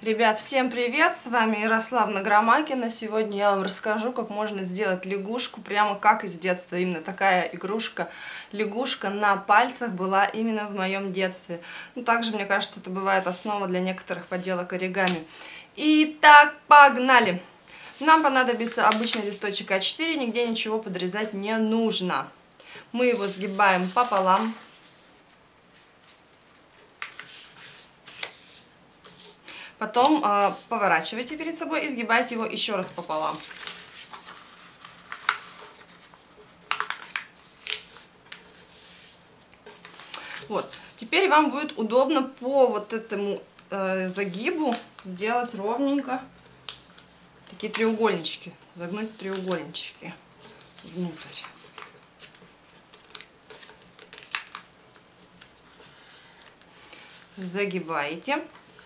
Ребят, всем привет! С вами Ярославна Громакина. Сегодня я вам расскажу, как можно сделать лягушку, прямо как из детства. Именно такая игрушка, лягушка на пальцах была именно в моем детстве. Ну, также, мне кажется, это бывает основа для некоторых поделок оригами. Итак, погнали! Нам понадобится обычный листочек А4, нигде ничего подрезать не нужно. Мы его сгибаем пополам. Потом поворачивайте перед собой и сгибайте его еще раз пополам. Вот. Теперь вам будет удобно по вот этому загибу сделать ровненько такие треугольнички. Загнуть треугольнички внутрь. Загибаете.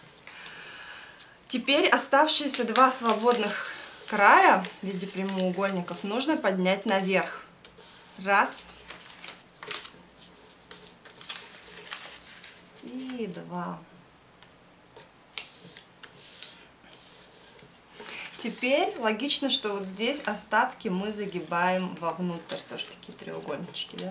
Теперь оставшиеся два свободных края в виде прямоугольников нужно поднять наверх. Раз. И два. Теперь логично, что вот здесь остатки мы загибаем вовнутрь. Тоже такие треугольнички, да?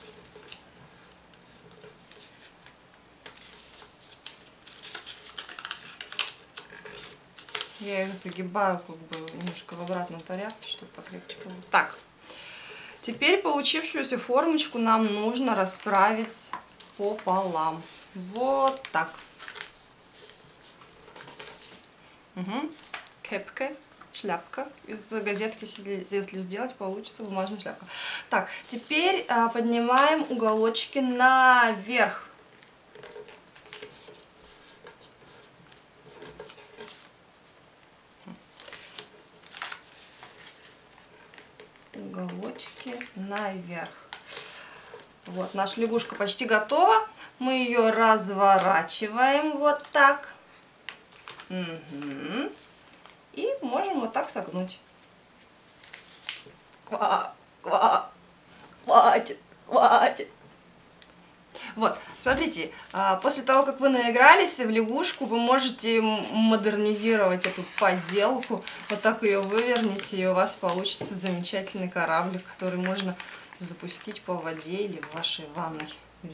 Я их загибаю как бы немножко в обратном порядке, чтобы покрепче было. Так, теперь получившуюся формочку нам нужно расправить пополам. Вот так. Угу. Кепка, шляпка. Из газетки, если сделать, получится бумажная шляпка. Так, теперь поднимаем уголочки наверх. Уголочки наверх. Вот, наша лягушка почти готова. Мы ее разворачиваем вот так. Угу. И можем вот так согнуть. Хватит, хватит. Вот, смотрите, после того, как вы наигрались в лягушку, вы можете модернизировать эту поделку. Вот так ее выверните, и у вас получится замечательный кораблик, который можно запустить по воде или в вашей ванной.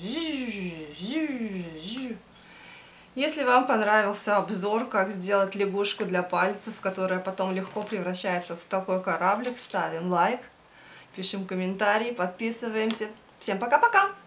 Если вам понравился обзор, как сделать лягушку для пальцев, которая потом легко превращается в такой кораблик, ставим лайк, пишем комментарий, подписываемся. Всем пока-пока!